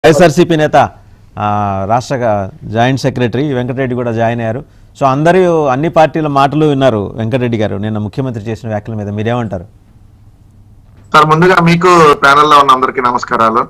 వైఎస్ఆర్సీపీ నేత రాష్ట్ర joint secretary Venkatareddy కూడా జాయిన్ అయ్యారు. సో అందరూ అన్ని పార్టీల మాటలు విన్నారు. వెంకటరెడ్డి గారు నిన్న ముఖ్యమంత్రి చేసిన వ్యాఖ్యల మీద మీరేమంటారు? సార్, ముందుగా మీకు ప్యానెల్లో ఉన్న అందరికీ నమస్కారాలు.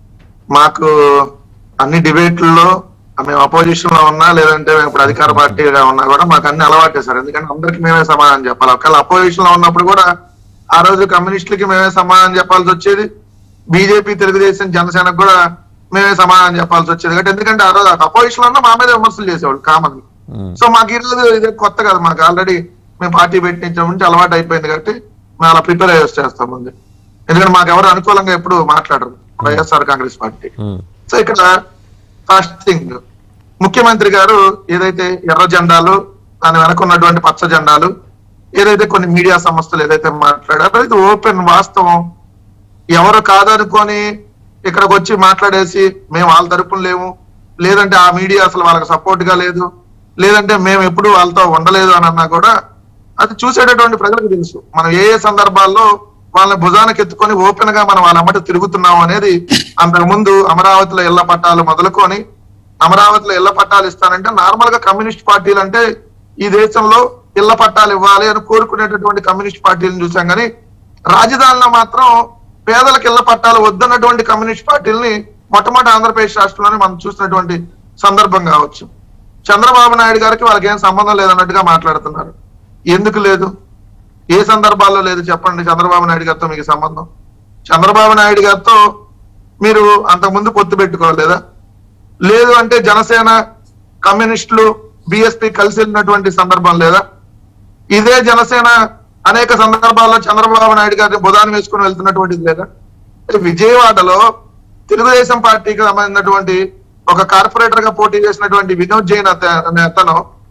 మాకు అన్ని డిబేట్లలో మేము అపోజిషన్ లో ఉన్నా లేదంటే ఇప్పుడు అధికార పార్టీగా ఉన్నా కూడా మాకు అన్ని అలవాటే సార్. ఎందుకంటే అందరికి మేమే సమాధానం చెప్పాలి. ఒకవేళ అపోజిషన్ లో ఉన్నప్పుడు కూడా ఆ రోజు కమ్యూనిస్టులకి మేమే సమాధానం చెప్పాల్సి వచ్చేది, బీజేపీ, తెలుగుదేశం, జనసేనకు కూడా మేమే సమాధానం చెప్పాల్సి వచ్చేది. ఎందుకంటే ఆ రోజు అపోజిషన్ లో ఉన్నా మా మీద విమర్శలు చేసేవాళ్ళు కామన్. సో మాకు ఈ రోజు ఇదే కొత్త కాదు, మాకు ఆల్రెడీ మేము పార్టీ పెట్టించడం నుంచి అలవాటు అయిపోయింది కాబట్టి మేము అలా ప్రిపేర్ అయ్యి చేస్తాం ముందు. ఎందుకంటే మాకు ఎవరు అనుకూలంగా ఎప్పుడు మాట్లాడరు వైఎస్ఆర్ కాంగ్రెస్ పార్టీ. సో ఇక్కడ ఫస్ట్ థింగ్, ముఖ్యమంత్రి గారు ఏదైతే ఎర్ర జెండాలు దాని వెనక ఉన్నటువంటి పచ్చ జెండాలు ఏదైతే కొన్ని మీడియా సంస్థలు ఏదైతే మాట్లాడారో ఇది ఓపెన్ వాస్తవం. ఎవరు కాదనుకొని ఇక్కడికి వచ్చి మాట్లాడేసి మేము వాళ్ళ తరపున లేము, లేదంటే ఆ మీడియా అసలు వాళ్ళకి సపోర్ట్ గా లేదు, లేదంటే మేము ఎప్పుడు వాళ్ళతో ఉండలేదు అని అన్నా కూడా అది చూసేటటువంటి ప్రజలకు తెలుసు. మనం ఏ ఏ సందర్భాల్లో వాళ్ళని భుజానికి ఎత్తుకొని ఓపెన్ గా మనం వాళ్ళ అమ్మట తిరుగుతున్నాం అనేది. అంతకు ముందు అమరావతిలో ఇళ్ల పట్టాలు మొదలుకొని అమరావతిలో ఇళ్ల పట్టాలు ఇస్తానంటే నార్మల్ గా కమ్యూనిస్ట్ పార్టీలు అంటే ఈ దేశంలో ఇళ్ల పట్టాలు ఇవ్వాలి అని కోరుకునేటటువంటి కమ్యూనిస్ట్ పార్టీలను చూసాం. కానీ రాజధానిలో మాత్రం పేదలకు ఇళ్ల పట్టాలు వద్దన్నటువంటి కమ్యూనిస్ట్ పార్టీలని మొట్టమొదటి ఆంధ్రప్రదేశ్ రాష్ట్రంలోనే మనం చూసినటువంటి సందర్భం కావచ్చు. చంద్రబాబు నాయుడు గారికి వాళ్ళకి ఏం సంబంధం లేదన్నట్టుగా మాట్లాడుతున్నారు. ఎందుకు లేదు? ఏ సందర్భాల్లో లేదు చెప్పండి? చంద్రబాబు నాయుడు గారితో మీకు సంబంధం? చంద్రబాబు నాయుడు గారితో మీరు అంతకుముందు పొత్తు పెట్టుకోలేదా? లేదు అంటే జనసేన, కమ్యూనిస్టులు, బిఎస్పీ కలిసి వెళ్ళినటువంటి సందర్భం లేదా? ఇదే జనసేన అనేక సందర్భాల్లో చంద్రబాబు నాయుడు గారిని బుధాన్ని వేసుకుని వెళ్తున్నటువంటిది లేదా? విజయవాడలో తెలుగుదేశం పార్టీకి సంబంధించినటువంటి ఒక కార్పొరేటర్ గా పోటీ చేసినటువంటి వినోద్ జైన్ అనే అతను,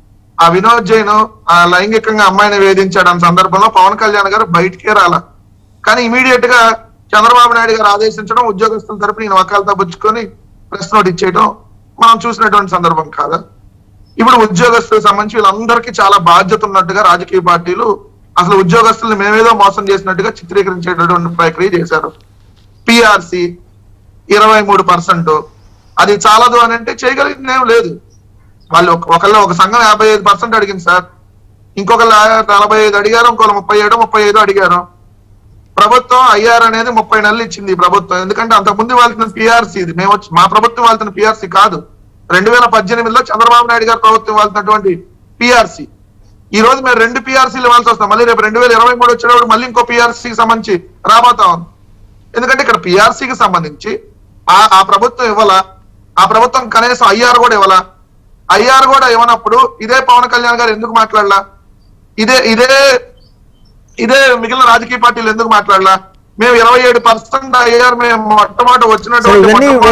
ఆ వినోద్ జైన్ ఆ లైంగికంగా అమ్మాయిని వేధించాడు అన్న సందర్భంలో పవన్ కళ్యాణ్ గారు బయటికే రాల. కానీ ఇమీడియట్ గా చంద్రబాబు నాయుడు గారు ఆదేశించడం, ఉద్యోగస్తుల తరపున ఈయన వకాలతో పుచ్చుకొని ప్రెస్ నోట్ ఇచ్చేయడం మనం చూసినటువంటి సందర్భం కాదా? ఇప్పుడు ఉద్యోగస్తులకు సంబంధించి వీళ్ళందరికీ చాలా బాధ్యత ఉన్నట్టుగా రాజకీయ పార్టీలు అసలు ఉద్యోగస్తుల్ని మేమేదో మోసం చేసినట్టుగా చిత్రీకరించేటటువంటి ప్రక్రియ చేశారు. పిఆర్సి 23%, అది చాలదు అని అంటే చేయగలిగింది ఏం లేదు. వాళ్ళు ఒక సంఘం 55% అడిగింది సార్, ఇంకొకళ్ళు 45 అడిగారు, ఇంకొకళ్ళు 37 అడిగారు. ప్రభుత్వం ఐఆర్ అనేది 30 నెలలు ఇచ్చింది ఈ ప్రభుత్వం. ఎందుకంటే అంతకుముందు వాళ్ళకి పిఆర్సీ, ఇది మేము మా ప్రభుత్వం వాళ్ళతో పిఆర్సీ కాదు, 2018లో చంద్రబాబు నాయుడు గారు ప్రభుత్వం వాళ్ళటువంటి పిఆర్సీ. ఈ రోజు మేము 2 పిఆర్సీలు ఇవ్వాల్సి వస్తాం. మళ్ళీ రేపు 2023 వచ్చేటప్పుడు మళ్ళీ ఇంకో పిఆర్సీకి సంబంధించి రాబోతా ఉంది. ఎందుకంటే ఇక్కడ పిఆర్సీకి సంబంధించి ఆ ప్రభుత్వం ఇవ్వాలా, ఆ ప్రభుత్వం కనీసం ఐఆర్ కూడా ఇవ్వాలా. ఐఆర్ కూడా ఇవ్వనప్పుడు ఇదే పవన్ కళ్యాణ్ గారు ఎందుకు మాట్లాడలా? ఇదే మిగిలిన రాజకీయ పార్టీలు ఎందుకు మాట్లాడలా? మేము 27% ఐఆర్ మేము మొట్టమొదటి వచ్చినటువంటి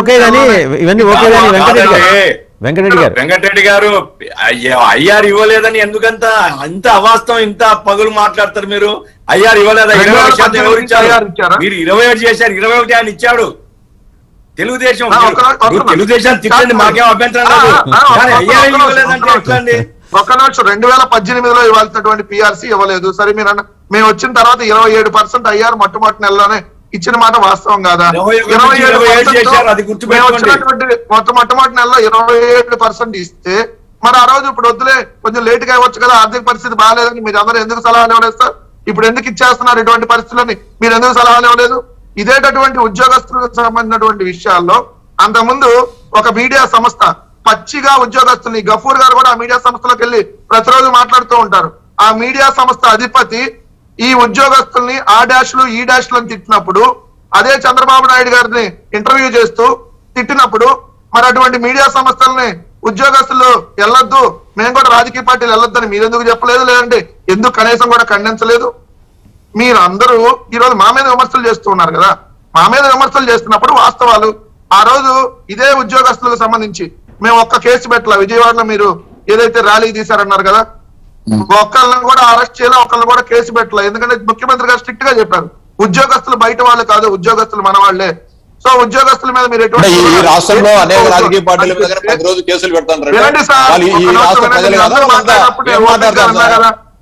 వెంకటరెడ్డి గారు ఐఆర్ ఇవ్వలేదని ఎందుకంత అంత అవాస్తవం, ఇంత పగులు మాట్లాడతారు మీరు? ఐఆర్ ఇవ్వలేదా? 20% ఎవరు ఇచ్చారు? మీరు 27 చేశారు, 21 ఆయన ఇచ్చాడు. తెలుగుదేశం తిట్టండి, మాకేం అభ్యంతరం లేదు. కానీ ఐఆర్ ఇవ్వలేదంటే ఎట్లా అండి? ఒక్క నిమిషం, 2018లో ఇవ్వాల్సినటువంటి పిఆర్సీ ఇవ్వలేదు. సరే, మీరు మేము వచ్చిన తర్వాత 27% ఐఆర్ మొట్టమొదటి నెలలోనే ఇచ్చిన మాట వాస్తవం కాదా? 27% మొట్టమొదటి నెలలో 27% ఇస్తే మరి ఆ రోజు ఇప్పుడు వద్దులే కొంచెం లేట్ గా ఇవ్వచ్చు కదా, ఆర్థిక పరిస్థితి బాగాలేదని మీరు అందరూ ఎందుకు సలహాలు ఇవ్వలేదు సార్? ఇప్పుడు ఎందుకు ఇచ్చేస్తున్నారు ఇటువంటి పరిస్థితులని? మీరు ఎందుకు సలహాలు ఇవ్వలేదు? ఇదేటటువంటి ఉద్యోగస్తులకు సంబంధించినటువంటి విషయాల్లో అంతకుముందు ఒక మీడియా సంస్థ పచ్చిగా ఉద్యోగస్తుల్ని, గఫూర్ గారు కూడా ఆ మీడియా సంస్థలోకి వెళ్ళి ప్రతిరోజు మాట్లాడుతూ ఉంటారు. ఆ మీడియా సంస్థ అధిపతి ఈ ఉద్యోగస్తుల్ని ఆ డాష్లు ఈ డాష్లు అని తిట్టినప్పుడు, అదే చంద్రబాబు నాయుడు గారిని ఇంటర్వ్యూ చేస్తూ తిట్టినప్పుడు మరి అటువంటి మీడియా సంస్థల్ని ఉద్యోగస్తులు వెళ్ళొద్దు, మేము కూడా రాజకీయ పార్టీలు వెళ్ళొద్దని మీరు ఎందుకు చెప్పలేదు? లేదంటే ఎందుకు కనీసం కూడా ఖండించలేదు? మీరు అందరూ ఈ రోజు మా మీద విమర్శలు చేస్తూ ఉన్నారు కదా. మా మీద విమర్శలు చేస్తున్నప్పుడు వాస్తవాలు, ఆ రోజు ఇదే ఉద్యోగస్తులకు సంబంధించి మేము ఒక్క కేసు పెట్టాల. విజయవాడలో మీరు ఏదైతే ర్యాలీ తీశారన్నారు కదా, ఒక్కళ్ళని కూడా అరెస్ట్ చేయాలి, ఒకళ్ళని కూడా కేసు పెట్టాలి. ఎందుకంటే ముఖ్యమంత్రి గారు స్ట్రిక్ట్ గా చెప్పారు, ఉద్యోగస్తులు బయట వాళ్ళు కాదు, ఉద్యోగస్తులు మన వాళ్లే. సో ఉద్యోగస్తుల మీద మీరు ఈ రాష్ట్రంలో అనేక రాజకీయ పార్టీల మీద ప్రతిరోజు కేసులు పెడతారు.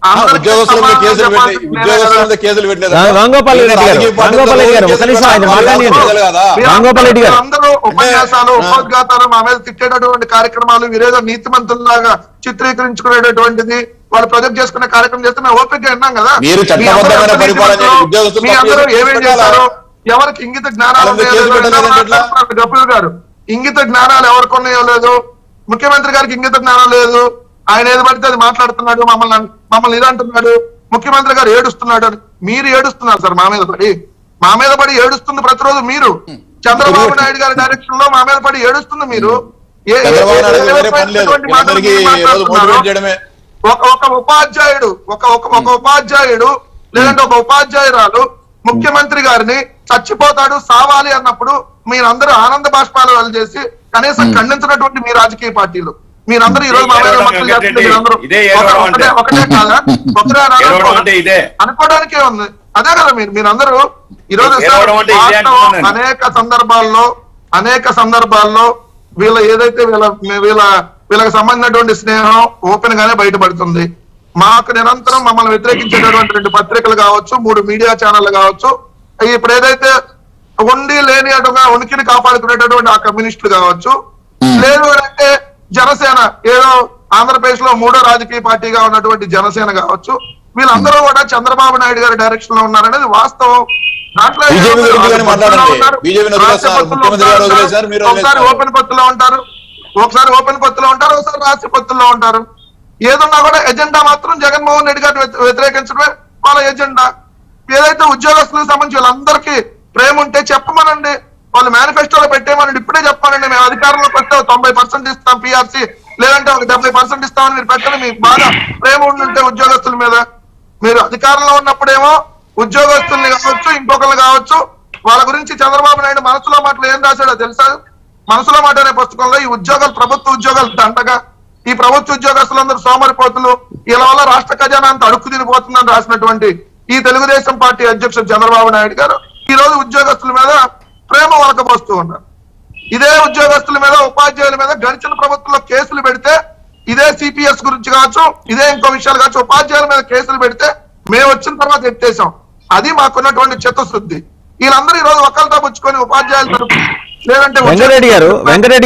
ఉద్యోగస్తుల మీద కేసులు పెట్టలేదు. రాంగోపాల్ రెడ్డి గారు ఒక నిమిషం ఆయన మాట్లాడినారు. రాంగోపాల్ రెడ్డి గారు అందరూ ఉపన్యాసాలు ఉపోద్ఘాతాలు మా మీద తిట్టేటటువంటి కార్యక్రమాలు వీరేదో నీతిమంతుల్లాగా చిత్రీకరించుకునేటటువంటిది వాళ్ళు ప్రొజెక్ట్ చేసుకునే కార్యక్రమం చేస్తే మేము ఓపిక విన్నాం కదా. మీరు చట్టబద్ధమైన పరిపాలన మీ అందరూ ఏమేం చేశారు, ఎవరికి ఇంగిత జ్ఞానాలు గబ్బులు గారు ఇంగిత జ్ఞానాలు ఎవరికి ఉన్నాయో లేదు, ముఖ్యమంత్రి గారికి ఇంగిత జ్ఞానం లేదు, ఆయన ఏది పడితే అది మాట్లాడుతున్నాడు, మమ్మల్ని ఇది అంటున్నాడు, ముఖ్యమంత్రి గారు ఏడుస్తున్నాడు అని. మీరు ఏడుస్తున్నారు సార్ మా మీద పడి ఏడుస్తుంది ప్రతిరోజు మీరు. చంద్రబాబు నాయుడు గారి డైరెక్షన్ లో మా మీద పడి ఏడుస్తుంది మీరు. ఒక ఉపాధ్యాయుడు లేదంటే ఒక ఉపాధ్యాయురాలు ముఖ్యమంత్రి గారిని చచ్చిపోతాడు సావాలి అన్నప్పుడు మీరందరూ ఆనంద బాష్పాలు చేసి కనీసం ఖండించినటువంటి మీ రాజకీయ పార్టీలు మీరందరూ ఈ రోజు ఒకటే కాదా అనుకోవడానికే ఉంది. అదే కదా మీరందరూ ఈరోజు అనేక సందర్భాల్లో వీళ్ళ ఏదైతే వీళ్ళకి సంబంధించినటువంటి స్నేహం ఓపెన్ గానే బయటపడుతుంది. మాకు నిరంతరం మమ్మల్ని వ్యతిరేకించేటటువంటి 2 పత్రికలు కావచ్చు, 3 మీడియా ఛానళ్లు కావచ్చు, ఇప్పుడు ఏదైతే ఉండి లేని అటుగా ఉనికిని కాపాడుకునేటటువంటి ఆ కమ్యూనిస్టులు కావచ్చు, లేదు అంటే జనసేన ఏదో ఆంధ్రప్రదేశ్ లో 3వ రాజకీయ పార్టీగా ఉన్నటువంటి జనసేన కావచ్చు, వీళ్ళందరూ కూడా చంద్రబాబు నాయుడు గారి డైరెక్షన్ లో ఉన్నారనేది వాస్తవం. దాంట్లో ఒకసారి ఓపెన్ పత్తులో ఉంటారు, ఒకసారి రాష్ట్ర పత్తుల్లో ఉంటారు. ఏదన్నా కూడా ఎజెండా మాత్రం జగన్మోహన్ రెడ్డి గారిని వ్యతిరేకించడమే వాళ్ళ ఎజెండా. ఏదైతే ఉద్యోగస్తులకు సంబంధించి వీళ్ళందరికీ ప్రేమ ఉంటే చెప్పమనండి, వాళ్ళు మేనిఫెస్టోలో పెట్టేమనండి. ఇప్పుడే చెప్పానండి, మేము అధికారంలోకి వస్తే 90% ఇస్తాం పిఆర్సీ, లేదంటే ఒక 70% ఇస్తామని మీరు పెట్టండి. మీకు బాగా ప్రేమ ఉండుంటే ఉద్యోగస్తుల మీద, మీరు అధికారంలో ఉన్నప్పుడేమో ఉద్యోగస్తుల్ని కావచ్చు ఇంకొకరు కావచ్చు వాళ్ళ గురించి చంద్రబాబు నాయుడు మనసులో మాటలు ఏం రాశాడో తెలుసా? మనసులో మాట అనే పుస్తకంలో ఈ ఉద్యోగాలు ప్రభుత్వ ఉద్యోగాలు దండగా, ఈ ప్రభుత్వ ఉద్యోగస్తులందరూ సోమరిపోతులు, ఇలా వల్ల రాష్ట్ర ఖజానా అంతా అడుక్కు తినిపోతుందని రాసినటువంటి ఈ తెలుగుదేశం పార్టీ అధ్యక్షుడు చంద్రబాబు నాయుడు గారు ఈ రోజు ఉద్యోగస్తుల మీద ప్రేమ వలకపోస్తూ ఉన్నారు. ఇదే ఉద్యోగస్తుల మీద ఉపాధ్యాయుల మీద గడిచిన ప్రభుత్వంలో కేసులు పెడితే, ఇదే సిపిఎస్ గురించి కావచ్చు, ఇదే ఇంకో విషయాలు కావచ్చు, ఉపాధ్యాయుల మీద కేసులు పెడితే మేము వచ్చిన తర్వాత ఎత్తేసాం. అది మాకున్నటువంటి చిత్తశుద్ధి. వీళ్ళందరూ ఈ రోజు ఒకళ్ళతో పుచ్చుకొని ఉపాధ్యాయులు లేదంటే వెంకటరెడ్డి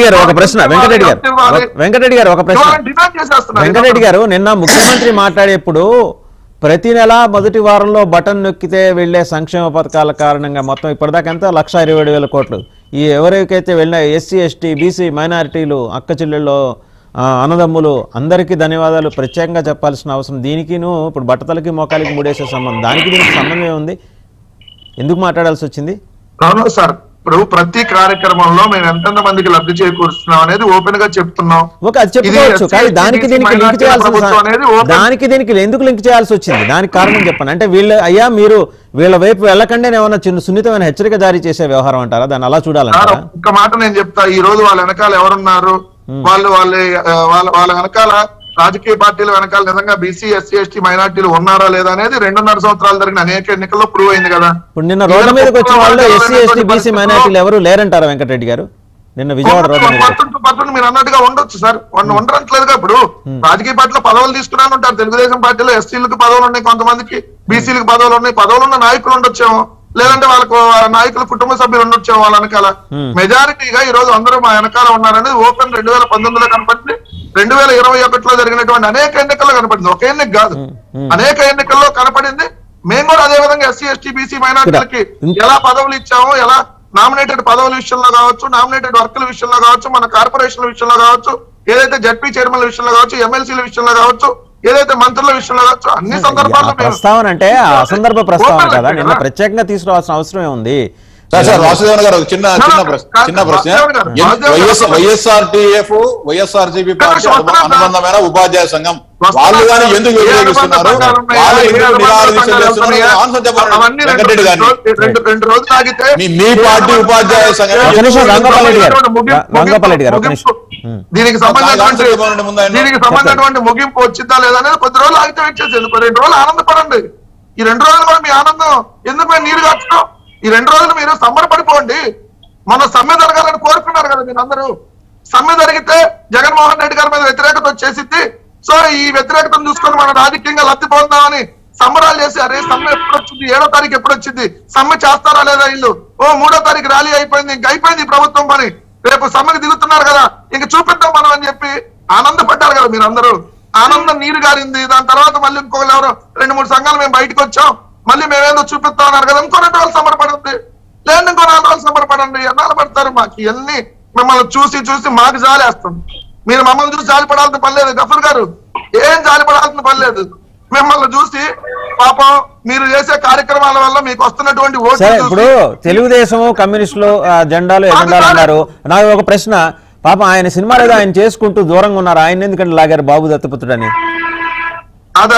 గారు నిన్న ముఖ్యమంత్రి మాట్లాడేప్పుడు ప్రతి నెల మొదటి వారంలో బటన్ నొక్కితే వెళ్లే సంక్షేమ పథకాల కారణంగా మొత్తం ఇప్పటిదాకా ఎంత 1,27,000 కోట్లు ఈ ఎవరికైతే వెళ్ళిన ఎస్సీ ఎస్టీ బీసీ మైనారిటీలు అక్క చెల్లెళ్ళు అన్నదమ్ములు అందరికీ ధన్యవాదాలు ప్రత్యేకంగా చెప్పాల్సిన అవసరం. దీనికిను ఇప్పుడు బట్టతలకి మోకాలికి ముడేసే సంబంధం, దానికి దీనికి సంబంధం ఏముంది? ఎందుకు మాట్లాడాల్సి వచ్చింది? అవును సార్, ఇప్పుడు ప్రతి కార్యక్రమంలో మేము ఎంతెంత మందికి లబ్ధి చేకూరుస్తున్నాం అనేది ఓపెన్ గా చెప్తున్నాం. అది చెప్పుకోవచ్చు, కానీ దానికి దీనికి లింక్ చేయాల్సి దానికి దీనికి ఎందుకు లింక్ చేయాల్సి వచ్చింది? దానికి కారణం చెప్పండి. అంటే మీరు వీళ్ళ వైపు వెళ్ళకండే ఏమన్నా చిన్న సున్నితమైన హెచ్చరిక జారీ చేసే వ్యవహారం అంటారా? దాన్ని అలా చూడాలంటారా? ఒక్క మాట నేను చెప్తా, ఈ రోజు వాళ్ళ వెనకాల ఎవరున్నారు, వాళ్ళ వెనకాల రాజకీయ పార్టీల వెనకాల నిజంగా బీసీ ఎస్సీ ఎస్టీ మైనార్టీలు ఉన్నారా లేదా అనేది 2.5 సంవత్సరాలు జరిగిన అనేక ఎన్నికల్లో ప్రూవ్ అయింది కదా. ఇప్పుడు నిన్న రోడ్డు మీదకి వచ్చిన వాళ్ళు ఎస్సీ ఎస్టీ బీసీ మైనార్టీలు ఎవరు లేరంటారా వెంకటరెడ్డి గారు? నిన్న విజయవాడ రోడ్డు మీరు అన్నట్టుగా ఉండొచ్చు సార్, ఉండట్లేదుగా. ఇప్పుడు రాజకీయ పార్టీలో పదవులు తీసుకున్నాను ఉంటారు. తెలుగుదేశం పార్టీలో ఎస్సీలకు పదవులు ఉన్నాయి, కొంతమందికి బీసీలకు పదవులు ఉన్నాయి. పదవులు ఉన్న నాయకులు ఉండొచ్చేమో, లేదంటే వాళ్ళకు నాయకుల కుటుంబ సభ్యులు ఉండొచ్చేమో వాళ్ళ వెనకాల. మెజారిటీగా ఈ రోజు అందరూ మా వెనకాల ఉన్నారనేది ఓపెన్ 2019లో కనపడింది, 2021లో జరిగినటువంటి అనేక ఎన్నికల్లో కనపడింది. ఒక ఎన్నిక కాదు, అనేక ఎన్నికల్లో కనపడింది. మేము కూడా అదే విధంగా ఎస్సీ ఎస్టీ బీసీ మైనార్టీలకి ఎలా పదవులు ఇచ్చామో, ఎలా నామినేటెడ్ పదవుల విషయంలో కావచ్చు, నామినేటెడ్ వర్కుల విషయంలో కావచ్చు, మన కార్పొరేషన్ల విషయంలో కావచ్చు, ఏదైతే జడ్పీ చైర్మన్ల విషయంలో కావచ్చు, ఎమ్మెల్సీల విషయంలో కావచ్చు, ఏదైతే మంత్రుల విషయంలో కావచ్చు, అన్ని సందర్భాల్లో ప్రస్తావన అంటే అసందర్భ ప్రస్తావన కదా, నిన్న ప్రత్యేకంగా తీసుకురావాల్సిన అవసరం ఉంది. వాసుదేవన్ గారు చిన్న ప్రశ్న. వైఎస్ఆర్టీఎఫ్ వైఎస్ఆర్సీపీ పార్టీ అనుబంధమైన ఉపాధ్యాయ సంఘం వాళ్ళు కానీ ఎందుకు వ్యతిరేకిస్తున్నారు? మీ పార్టీ ఉపాధ్యాయ సంఘం దీనికి సంబంధించినటువంటి ముగింపు వచ్చిందా లేదా అనేది కొద్ది రోజులు ఆగితే వెయిట్ చేసేది. 2 రోజులు ఆనందపడండి. ఈ 2 రోజులు కూడా మీ ఆనందం ఎందుకు మేము నీరు కాచుతాం? ఈ 2 రోజులు మీరు సంబరపడిపోండి. మన సమ్మె జరగాలని కోరుకున్నారు కదా మీరు అందరూ. సమ్మె జరిగితే జగన్మోహన్ రెడ్డి గారి మీద వ్యతిరేకత వచ్చేసింది. సో ఈ వ్యతిరేకతను చూసుకొని మనం రాజకీయంగా లబ్ధి పొందామని సంబరాలు చేశారు. సమ్మె ఎప్పుడు వచ్చింది? 7వ తారీఖు ఎప్పుడు వచ్చింది? సమ్మె చేస్తారా లేదా వీళ్ళు? 3వ తారీఖు ర్యాలీ అయిపోయింది, ఇంక అయిపోయింది ప్రభుత్వం పని, రేపు సమ్మెకి దిగుతున్నారు కదా, ఇంక చూపిద్దాం మనం అని చెప్పి ఆనందపడ్డారు కదా మీరు అందరూ. ఆనందం నీరు గారింది. దాని తర్వాత మళ్ళీ ఇంకొకరు ఎవరో 2-3 సంఘాలు మేము బయటకు వచ్చాం, మళ్ళీ మేమేదో చూపిస్తా ఉన్నారు కదా, ఇంకో 2 రోజులు సంబరపడండి, లేదంటే ఇంకో 4 రోజులు సంబరపడండి. ఎన్నాళ్ళు పడతారు? మాకు ఇవన్నీ మిమ్మల్ని చూసి చూసి మాకు జాలేస్తుంది. మీరు మమ్మల్ని చూసి జాలిపడాల్సిన పని లేదు గఫూర్ గారు, ఏం జాలిపడాల్సిన పని లేదు. మిమ్మల్ని చూసి పాపం మీరు చేసే కార్యక్రమాల వల్ల మీకు వస్తున్నటువంటి సరే, ఓట్లు ఇప్పుడు తెలుగుదేశం కమ్యూనిస్టులు జెండాలు ఎజెండాలు అన్నారు. నాకు ఒక ప్రశ్న, పాపం ఆయన సినిమాలు ఏదో ఆయన చేసుకుంటూ దూరంగా ఉన్నారు, ఆయన ఎందుకంటే లాగారు బాబు దత్తపుత్రుడని? అదా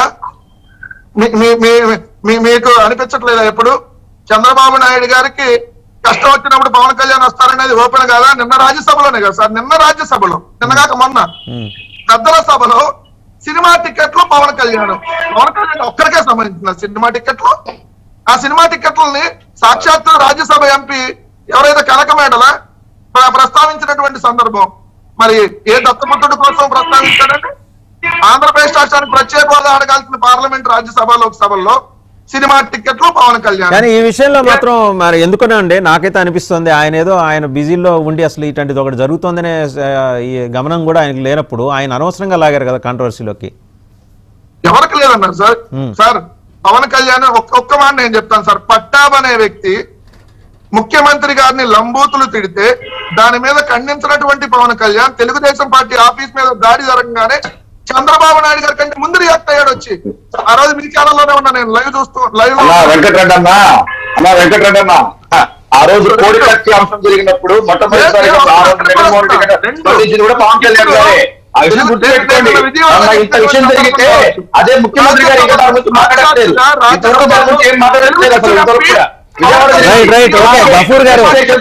మీకు అనిపించట్లేదా? ఎప్పుడు చంద్రబాబు నాయుడు గారికి కష్టం వచ్చినప్పుడు పవన్ కళ్యాణ్ వస్తారనేది ఓపెన్ కదా. నిన్న రాజ్యసభలోనే కదా సార్, నిన్న రాజ్యసభలో, నిన్నగాక మొన్న పెద్దల సభలో సినిమా టికెట్లు పవన్ కళ్యాణ్ ఒక్కరికే సంబంధించిన సినిమా టికెట్లు. ఆ సినిమా టికెట్లని సాక్షాత్తు రాజ్యసభ ఎంపీ ఎవరైతే కనకమేడల ప్రస్తావించినటువంటి సందర్భం, మరి ఏ దత్తపుత్రుడి కోసం ప్రస్తావించాడంటే ఆంధ్రప్రదేశ్ రాష్ట్రానికి ప్రత్యేక హోదా అడగాల్సిన పార్లమెంట్ రాజ్యసభ లోక్సభల్లో సినిమా టికెట్లు పవన్ కళ్యాణ్. కానీ ఈ విషయంలో మాత్రం మరి ఎందుకనే అండి నాకైతే అనిపిస్తుంది, ఆయన బిజీలో ఉండి అసలు ఇటువంటిది ఒకటి జరుగుతుందనే ఈ గమనం కూడా ఆయనకు లేనప్పుడు ఆయన అనవసరంగా లాగారు కదా కాంట్రవర్సీలోకి. ఎవరికి లేదన్నారు సార్. సార్ పవన్ కళ్యాణ్ ఒక్క మాట నేను చెప్తాను సార్, పట్టాబ్ అనే వ్యక్తి ముఖ్యమంత్రి గారిని లంబూతులు తిడితే దాని మీద ఖండించినటువంటి పవన్ కళ్యాణ్ తెలుగుదేశం పార్టీ ఆఫీస్ మీద దాడి జరగగానే చంద్రబాబు నాయుడు గారి కంటే ముందు రియాక్ట్ అయ్యాడు వచ్చి. ఆ రోజు మీ ఛానల్లోనే ఉన్నా నేను, లైవ్ చూస్తూ లైవ్ వెంకటరెడ్డి అన్న ఆ రోజు కోడి కత్తి అంశం జరిగినప్పుడు మొట్టమొదటిసారిగా కూడా పవన్ కళ్యాణ్ గారే. ఆ విషయం గుర్తుపెట్టుకోండి, ఇంత విషయం జరిగితే అదే ముఖ్యమంత్రి గారు ఇంకా దాని గురించి మాట్లాడలేదు, ఇంతవరకు దాని గురించి ఏం మాట్లాడలేదు అసలు. రైట్ ఓకే గఫూర్ గారు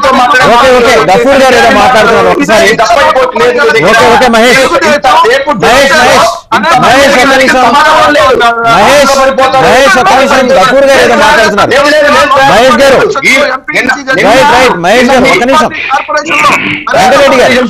ఏదో మాట్లాడుతున్నారు ఒకసారి. ఓకే మహేష్ గఫూర్ గారు ఏదో మాట్లాడుతున్నారు. మహేష్ గారు రైట్ మహేష్ గారు ఒక నిమిషం, వెంకటరెడ్డి గారు